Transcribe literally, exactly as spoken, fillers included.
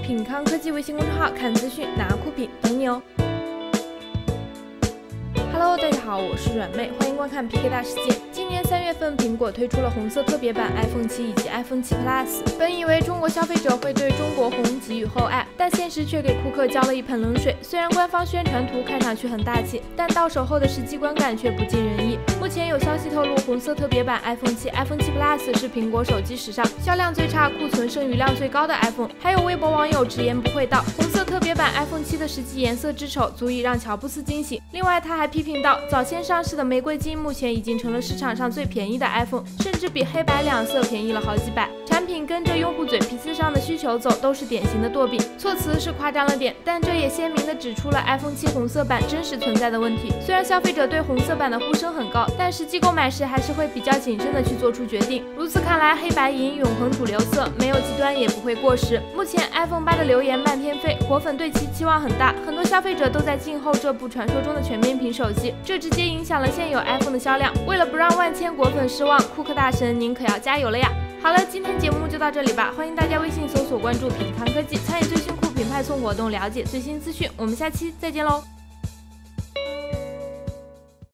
品康科技微信公众号看资讯，拿酷品等你哦。Hello， 大家好，我是软妹，欢迎观看 P K 大世界。今年三月份，苹果推出了红色特别版 iPhone 七以及 iPhone 七 Plus。本以为中国消费者会对中国红给予厚爱，但现实却给顾客浇了一盆冷水。虽然官方宣传图看上去很大气，但到手后的实际观感却不尽人意。目前有消息透露，红色特别版 iPhone 七、iPhone 七 Plus 是苹果手机史上销量最差、库存剩余量最高的 iPhone。还有微博网友直言不讳道，红色特别版 iPhone 七的实际颜色之丑，足以让乔布斯惊喜。另外，他还批评到，早先上市的玫瑰金目前已经成了市场上最便宜的 iPhone， 甚至比黑白两色便宜了好几百。产品跟着用户嘴皮子上的需求走，都是典型的惰饼。措辞是夸张了点，但这也鲜明地指出了 iPhone 七红色版真实存在的问题。虽然消费者对红色版的呼声很高，但实际购买时还是会比较谨慎地去做出决定。如此看来，黑白银永恒主流色，没有极端也不会过时。目前 iPhone 八的流言漫天飞，果粉对其期望很大，很多消费者都在静候这部传说中的全面屏手机，这直接影响了现有 iPhone 的销量。为了不让万千果粉失望，库克大神您可要加油了呀！好了，今天节目就到这里吧，欢迎大家微信搜索关注品康科技，参与最新酷品派送活动，了解最新资讯。我们下期再见喽！